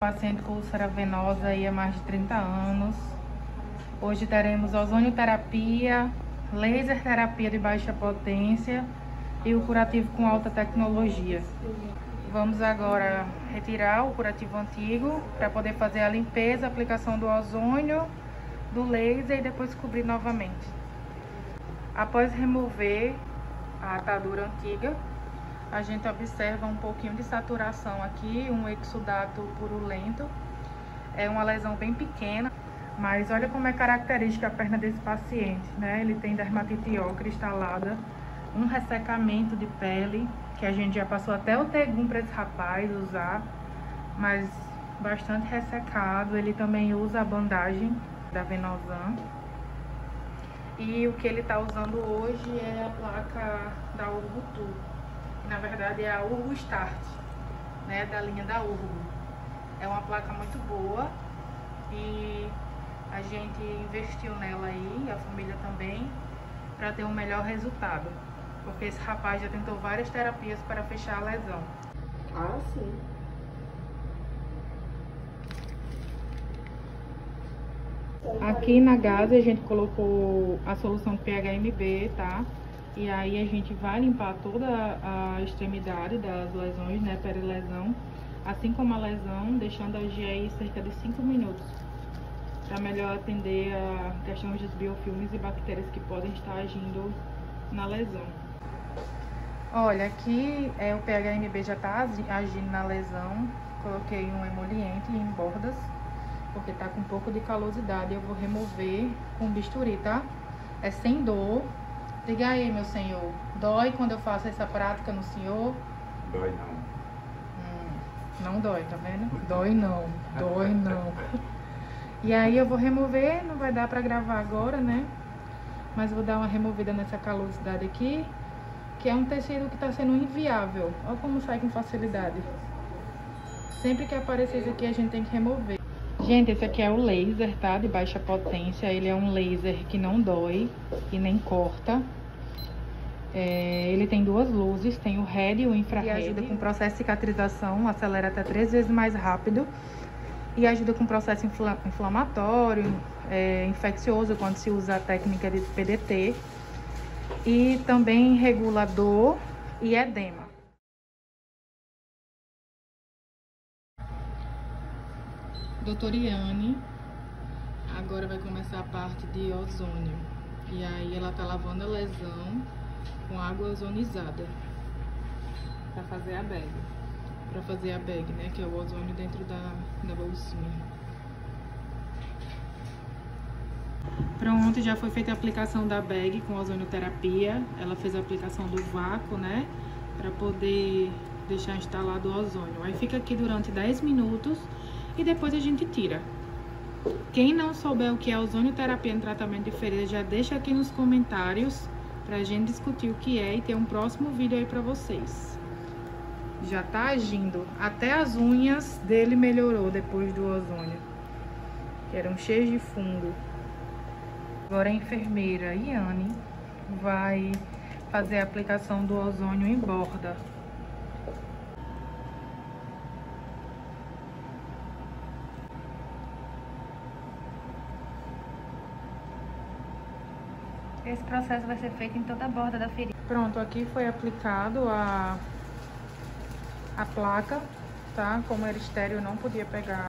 Paciente com úlcera venosa aí há mais de 30 anos. Hoje teremos ozonioterapia, laser terapia de baixa potência e o curativo com alta tecnologia. Vamos agora retirar o curativo antigo para poder fazer a limpeza, a aplicação do ozônio, do laser e depois cobrir novamente. Após remover a atadura antiga, a gente observa um pouquinho de saturação aqui, um exudato purulento. É uma lesão bem pequena, mas olha como é característica a perna desse paciente, né? Ele tem dermatite ocre instalada, um ressecamento de pele, que a gente já passou até o Tegum para esse rapaz usar, mas bastante ressecado. Ele também usa a bandagem da Venosan. E o que ele está usando hoje é a placa da Urbutu. Na verdade é a Urbu Start, né, da linha da Urbu. É uma placa muito boa e a gente investiu nela aí, a família também, para ter um melhor resultado. Porque esse rapaz já tentou várias terapias para fechar a lesão. Ah, sim. Aqui na gase a gente colocou a solução PHMB, tá? E aí a gente vai limpar toda a extremidade das lesões, né, perilesão, assim como a lesão, deixando agir aí cerca de 5 minutos, para melhor atender a questões dos biofilmes e bactérias que podem estar agindo na lesão. Olha, aqui o PHMB já está agindo na lesão, coloquei um emoliente em bordas, porque tá com um pouco de calosidade. Eu vou remover com bisturi, tá? É sem dor. Diga aí, meu senhor, dói quando eu faço essa prática no senhor? Dói não. Não dói, tá vendo? Dói não, dói não. E aí eu vou remover, não vai dar pra gravar agora, né? Mas vou dar uma removida nessa calosidade aqui, que é um tecido que tá sendo inviável. Olha como sai com facilidade. Sempre que aparecer isso aqui, a gente tem que remover. Gente, esse aqui é o laser, tá? De baixa potência. Ele é um laser que não dói e nem corta. Ele tem duas luzes, tem o RED e o infrared. E ajuda com o processo de cicatrização, acelera até 3 vezes mais rápido. E ajuda com o processo inflamatório, infeccioso, quando se usa a técnica de PDT. E também regula dor e edema. Doutora Iane, agora vai começar a parte de ozônio. E aí ela tá lavando a lesão com água ozonizada para fazer a bag. Para fazer a bag, né, que é o ozônio dentro da bolsinha. Pronto, já foi feita a aplicação da bag com ozonioterapia. Ela fez a aplicação do vácuo, né, para poder deixar instalado o ozônio. Aí fica aqui durante 10 minutos. E depois a gente tira. Quem não souber o que é ozonioterapia em tratamento de ferida, já deixa aqui nos comentários pra gente discutir o que é e ter um próximo vídeo aí pra vocês. Já tá agindo. Até as unhas dele melhorou depois do ozônio, que eram cheias de fungo. Agora a enfermeira Iane vai fazer a aplicação do ozônio em borda. Esse processo vai ser feito em toda a borda da ferida. Pronto, aqui foi aplicado a placa, tá? Como era estéreo, eu não podia pegar